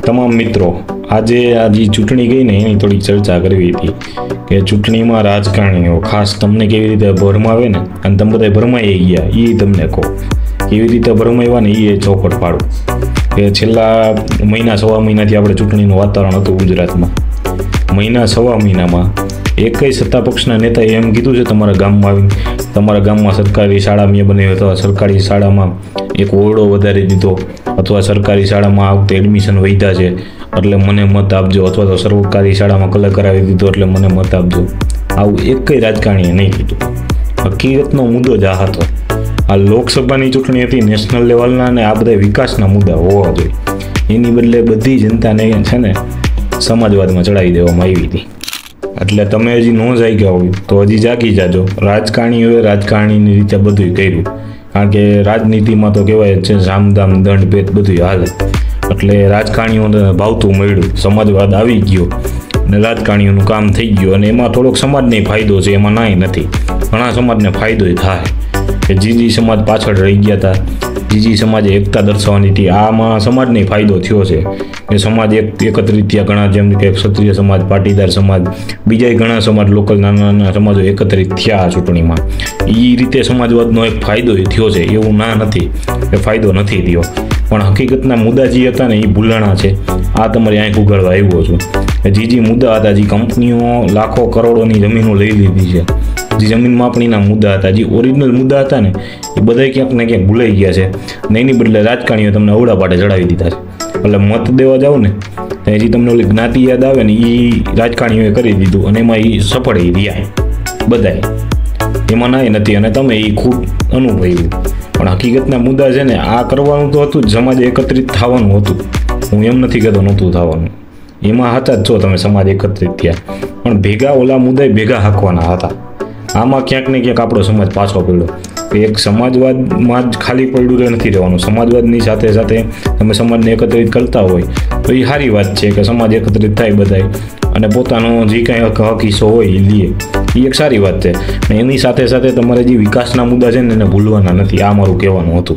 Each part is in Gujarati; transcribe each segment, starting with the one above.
તમામ મિત્રો, આજે આ જે ચૂંટણી ગઈ ને એની થોડી ચર્ચા કરવી હતી કે ચૂંટણીમાં રાજકારણીઓ ખાસ તમને કેવી રીતે ભરમાવે ને, અને તમે બધા ભરમાઈ ગયા એ તમને કહો. કેવી રીતે ભરમાવ્યા ને એ ચોખવટ પાડું કે છેલ્લા મહિના સવા મહિનાથી આપણે ચૂંટણીનું વાતાવરણ હતું ગુજરાતમાં. મહિના સવા મહિનામાં એકય સત્તા પક્ષના નેતાએ એમ કીધું છે તમારા ગામમાં આવી, તમારા ગામમાં સરકારી શાળા મેં બનાવી અથવા સરકારી શાળામાં એક ઓરડો વધારી દીધો અથવા સરકારી શાળામાં આ વખતે એડમિશન વધ્યા છે એટલે મને મત આપજો, અથવા તો સરકારી શાળામાં કલર કરાવી દીધો એટલે મને મત આપજો. આવું એકય રાજકારણીએ નહીં કીધું. હકીકતનો મુદ્દો જ આ હતો. આ લોકસભાની ચૂંટણી હતી નેશનલ લેવલના, અને આ બધા વિકાસના મુદ્દા હોવા જોઈએ. એની બદલે બધી જનતાને છે ને સમાજવાદમાં ચડાવી દેવામાં આવી હતી. એટલે તમે હજી ન જાગ્યા હોય તો હજી જાગી જાજો. રાજકારણીઓએ રાજકારણીની રીતે બધું કર્યું, કારણ કે રાજનીતિમાં તો કહેવાય છે સામદામ દંડ ભેદ બધું હાલે. એટલે રાજકારણીઓને ભાવતું મળ્યું, સમાજવાદ આવી ગયો અને રાજકારણીઓનું કામ થઈ ગયું. અને એમાં થોડોક સમાજને ફાયદો છે, એમાં નાય નથી. ઘણા સમાજને ફાયદો થાય કે જીજી સમાજ પાછળ રહી ગયા હતા, જીજી સમાજે એકતા દર્શાવવાની હતી. આમાં સમાજને ફાયદો થયો છે કે સમાજ એકત્રિત થયા. ઘણા જેમ કે ક્ષત્રિય સમાજ, પાટીદાર સમાજ, બીજા ઘણા સમાજ, લોકલ નાના નાના સમાજો એકત્રિત થયા આ ચૂંટણીમાં. એ રીતે સમાજવાદનો એક ફાયદો થયો છે, એવું ના નથી કે ફાયદો નથી થયો. પણ હકીકતના મુદ્દા જે હતા ને એ ભૂલાણા છે. આ તમારી આંખ ઉગાડવા આવ્યો છું. જે મુદ્દા હતા, જે કંપનીઓ લાખો કરોડોની જમીનો લઈ લીધી છે, જે જમીન માપણીના મુદ્દા હતા, જે ઓરિજિનલ મુદ્દા હતા ને એ બધા ક્યાંક ને ક્યાંક ભૂલાઈ ગયા છે. ને એની બદલે રાજકારણીઓ તમને અવડા પાટે ચડાવી દીધા છે. એટલે મત દેવા જાઓ ને હજી તમને ઓલી જ્ઞાતિ યાદ આવે ને એ રાજકારણીઓએ કરી દીધું, અને એમાં એ સફળ રહ્યા બધાએ. એમાં નાય નથી, અને તમે એ ખૂબ અનુભવ્યું. પણ હકીકતના મુદ્દા છે ને આ કરવાનું તો હતું જ, સમાજ એકત્રિત થવાનું હતું. હું એમ નથી કહેતો નહોતું થવાનું, એમાં હતા જ છો તમે, સમાજ એકત્રિત થયા. પણ ભેગા ઓલા મુદ્દાએ ભેગા હાંકવાના હતા. આમાં ક્યાંક ને ક્યાંક આપણો સમાજ પાછો પડ્યો. એક સમાજવાદમાં જ ખાલી પડ્યું નથી રહેવાનું. સમાજવાદની સાથે સાથે તમે સમાજને એકત્રિત કરતા હોય તો એ સારી વાત છે કે સમાજ એકત્રિત થાય બધાય, અને પોતાનો જે કાંઈ હક હિસ્સો હોય એ લે. એ એક સારી વાત છે. અને એની સાથે સાથે તમારે જે વિકાસના મુદ્દા છે ને એને ભૂલવાના નથી. આ મારું કહેવાનું હતું.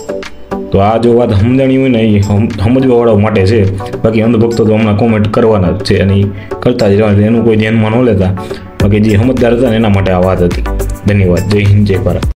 તો આ જો વાત સમજાણી હોય ને એ સમજવાવાળા માટે છે. બાકી અંધભક્તો તો હમણાં કોમેન્ટ કરવાના જ છે, અને એ કરતા જ રહેવાના. એનું કોઈ ધ્યાનમાં ન લેતા. બાકી જે સમજદાર હતા ને એના માટે આ વાત હતી. ધન્યવાદ. જય હિન્દ, જય ભારત.